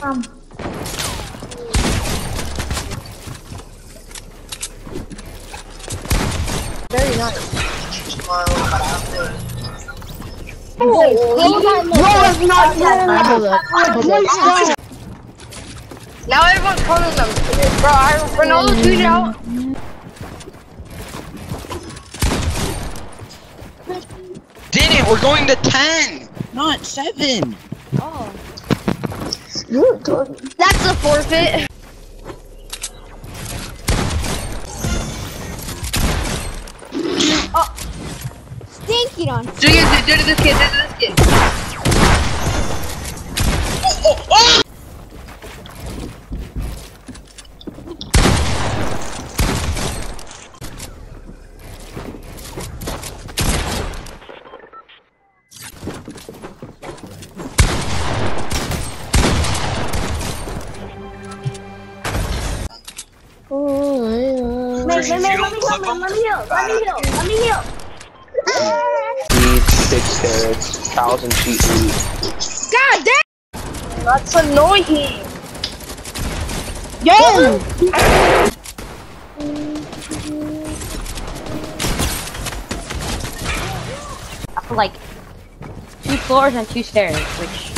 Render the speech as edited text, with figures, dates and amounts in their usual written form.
Very nice. Now everyone's calling them. Bro, Ronaldo tweeted out. Didn't, we're going to 10, not 7. Oh. That's a forfeit. Oh. Stinky on. Do this kid. Oh! Let me heal. Need 6 carrots, 1,000 feet deep. God damn! That's annoying. Yo! I feel like 2 floors and 2 stairs, which